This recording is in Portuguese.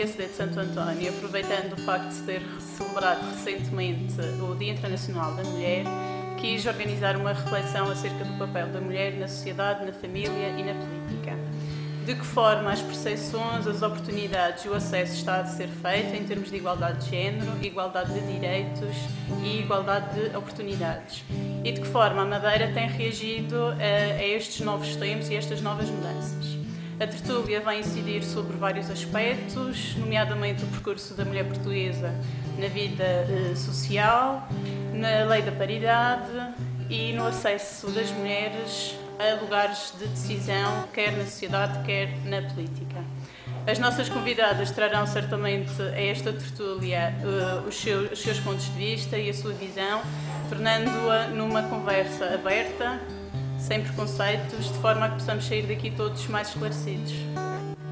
PSD de Santo António, aproveitando o facto de se ter celebrado recentemente o Dia Internacional da Mulher, quis organizar uma reflexão acerca do papel da mulher na sociedade, na família e na política. De que forma as percepções, as oportunidades e o acesso está a ser feito em termos de igualdade de género, igualdade de direitos e igualdade de oportunidades. E de que forma a Madeira tem reagido a estes novos tempos e a estas novas mudanças. A tertúlia vai incidir sobre vários aspectos, nomeadamente o percurso da mulher portuguesa na vida social, na lei da paridade e no acesso das mulheres a lugares de decisão, quer na sociedade, quer na política. As nossas convidadas trarão certamente a esta tertúlia os seus pontos de vista e a sua visão, tornando-a numa conversa aberta, sem preconceitos, de forma a que possamos sair daqui todos mais esclarecidos.